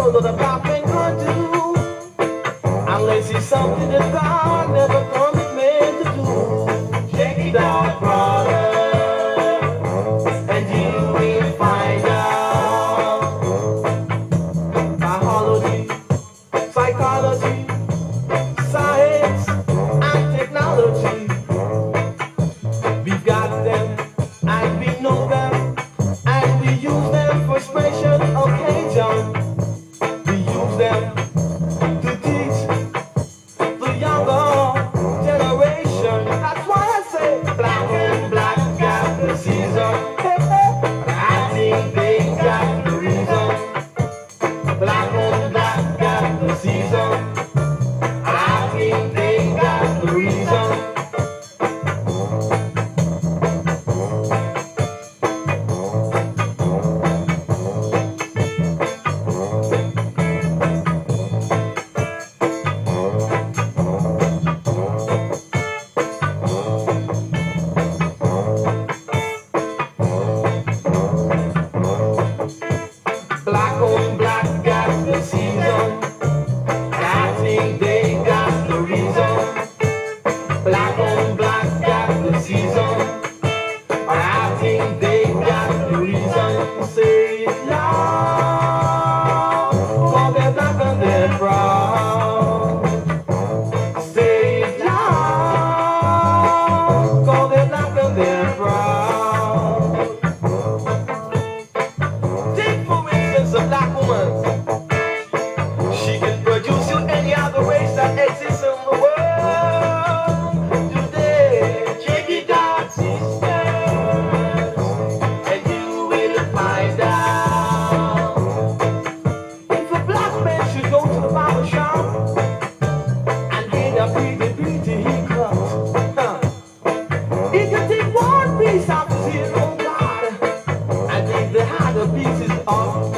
know that a black man could do unless it's something that God never promised man to do. Check it out, brother, and you will find out. Biology, psychology, science, and technology. We've got them, and we know them, and we use them for special occasion. We use them to teach the younger generation. That's why I say black and black got the season. Hey, hey. I think they got the reason. Black and black got the season. I think they got the reason. Black on black got the season. I think they got the reason. Black on black got the season. I think they got the reason. Say it loud, for they're black and they're proud. Say it loud, for they're black and they're proud. Take for instance a black woman. She can produce in any other race that exists in the world today. Check it out, sisters, and you will find out. If a black man should go to the barber shop and get a pretty haircut, he can take one piece of his hair, oh God, and take the other pieces off.